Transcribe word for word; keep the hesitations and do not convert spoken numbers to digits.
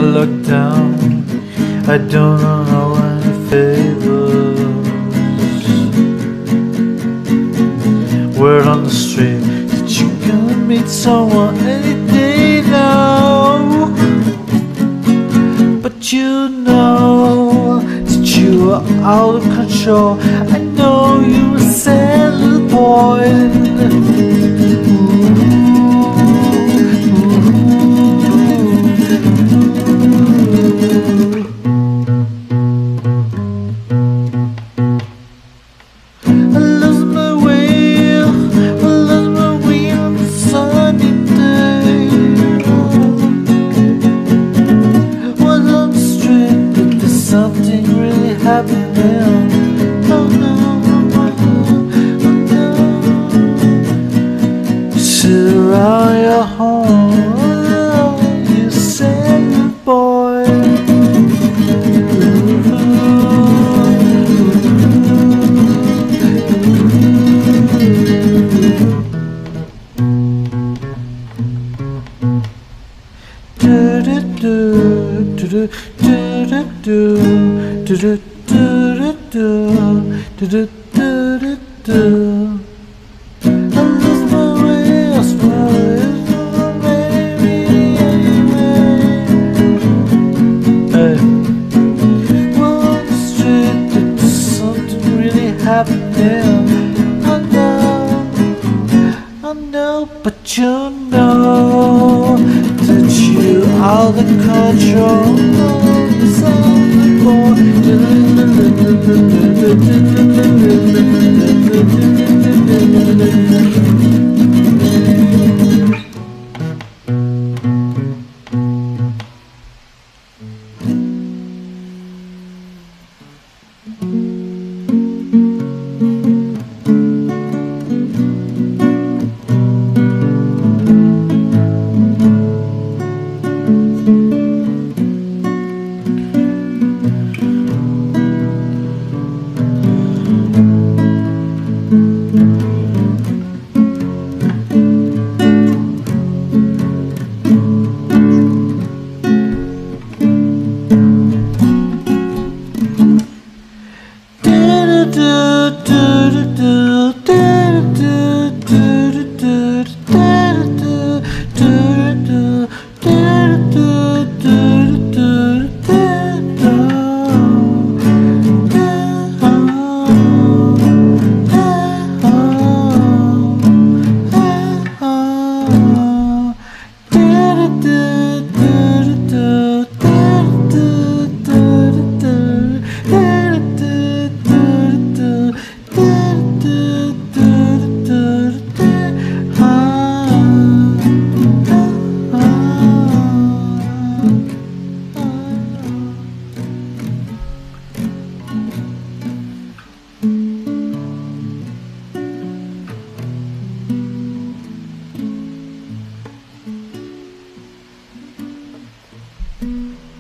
I look down, I don't know any favors. Word on the street that you're gonna meet someone any day now. But you know that you are out of control. I know you're a sad little boy. Something really happened there. Oh no, oh no. You sit around your home, you sad boy. Do do do do do. Do do do do do do do do do. I lost my way, lost my way, maybe anyway. Hey, well on the street there's something really happening. I know, I know, but you know that you out of control. Mm-hmm.